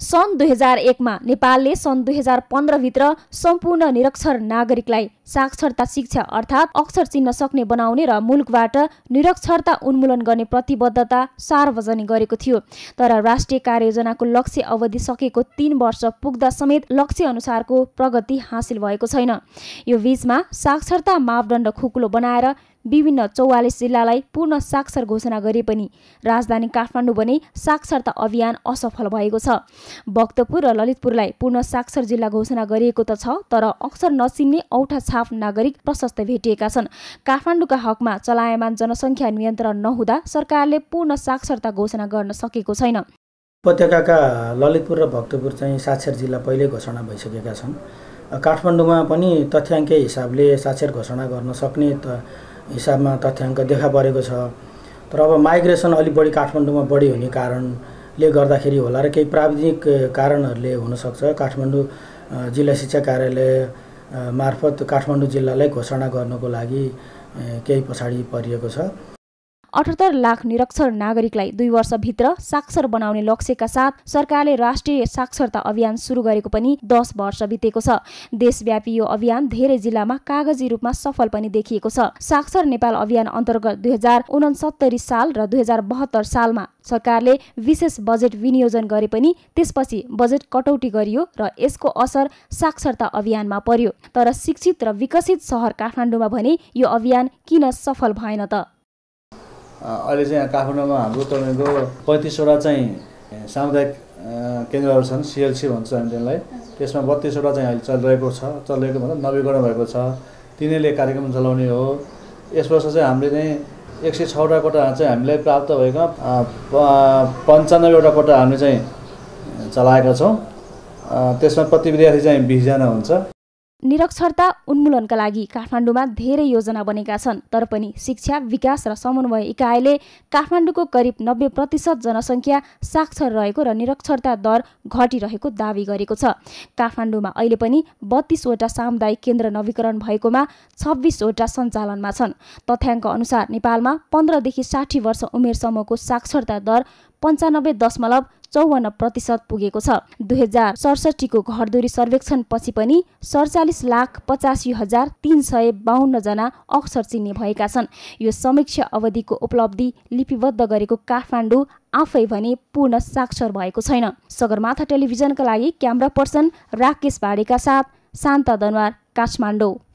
सन् 2001 मा नेपालले सन् 2015 भित्र सम्पूर्ण निरक्षर नागरिकलाई साक्षरता शिक्षा अर्थात् अक्षर चिन्न सक्ने बनाउने र मुलुकबाट निरक्षरता उन्मूलन गर्ने प्रतिबद्धता सार्वजनिक गरेको थियो। तर राष्ट्रिय कार्ययोजनाको लक्ष्य अवधि सकेको 3 वर्ष पुग्दा समेत लक्ष्य अनुसारको प्रगति हासिल भएको छैन। यो बीचमा साक्षरता मापदण्ड खुकुलो बनाएर विभिन्न 44 जिल्लालाई पूर्ण साक्षर घोषणा गरे पनि राजधानी काठमाडौँ भने साक्षरता अभियान असफल भएको छ। भक्तपुर र ललितपुरलाई पूर्ण साक्षर जिल्ला घोषणा गरिएको त छ, तर अक्षर नचिन्ने औठा छाप नागरिक प्रशस्त भेटिएका छन्। काठमाडौँका हकमा चलायमान जनसङ्ख्या नियन्त्रण नहुँदा सरकारले पूर्ण साक्षरता घोषणा गर्न सकेको छैन। उपत्यकाका ललितपुर र भक्तपुर चाहिँ साक्षर जिल्ला पहिल्यै घोषणा भइसकेका छन्। काठमाडौँमा पनि तथ्याङ्कै हिसाबले साक्षर घोषणा गर्न सक्ने हिसाबमा तथ्याङ्क देखा परेको छ। तर अब माइग्रेसन अलिक बढी काठमाडौँमा बढी हुने कारणले गर्दाखेरि होला र केही प्राविधिक कारणहरूले हुनसक्छ काठमाडौँ जिल्ला शिक्षा कार्यालय मार्फत काठमाडौँ जिल्लालाई घोषणा गर्नको लागि केही पछाडि परिएको छ। 78 लाख निरक्षर नागरिकलाई 2 वर्षभित्र साक्षर बनाउने लक्ष्यका साथ सरकारले राष्ट्रिय साक्षरता अभियान सुरु गरेको पनि 10 वर्ष बितेको छ। देशव्यापी यो अभियान धेरै जिल्लामा कागजी रूपमा सफल पनि देखिएको छ। साक्षर नेपाल अभियान अन्तर्गत 2069 साल र 2072 सालमा सरकारले विशेष बजेट विनियोजन गरे पनि त्यसपछि बजेट कटौती गरियो र यसको असर साक्षरता अभियानमा पर्यो। तर शिक्षित र विकसित सहर काठमाडौँमा भने यो अभियान किन सफल भएन त? अहिले चाहिँ यहाँ काठमाडौँमा हाम्रो तपाईँको 35वटा चाहिँ सामुदायिक केन्द्रहरू छन्, सिएलसी भन्छ हामी त्यसलाई। त्यसमा 32वटा चाहिँ अहिले चलिरहेको मतलब नवीकरण भएको छ। तिनीहरूले कार्यक्रम चलाउने हो। यस वर्ष चाहिँ हामीले चाहिँ 106वटा कोटा चाहिँ हामीलाई प्राप्त भएका 95वटा कोटा हामीले चाहिँ चलाएका छौँ। त्यसमा प्रति विद्यार्थी चाहिँ 20 जना हुन्छ। निरक्षरता उन्मूलनका लागि काठमाडौँमा धेरै योजना बनेका छन्, तर पनि शिक्षा विकास र समन्वय इकाइले काठमाडौँको करिब 90% जनसङ्ख्या साक्षर रहेको र निरक्षरता दर घटिरहेको दावी गरेको छ। काठमाडौँमा अहिले पनि 32वटा सामुदायिक केन्द्र नवीकरण भएकोमा 26वटा सञ्चालनमा छन्। तथ्याङ्क अनुसार नेपालमा 15 देखि 60 वर्ष उमेर समूहको साक्षरता दर 95.54% पुगेको छ। 2067 को घरधुरी सर्वेक्षण पछि पनि 47,85,352 जना अक्षर चिन्ने भएका छन्। यो समीक्षा अवधिको उपलब्धि लिपिबद्ध गरेको काठमाडौँ आफै भने पूर्ण साक्षर भएको छैन। सगरमाथा टेलिभिजनका लागि क्यामेरा पर्सन राकेश भाडेका साथ शान्ता दनवार, काठमाडौँ।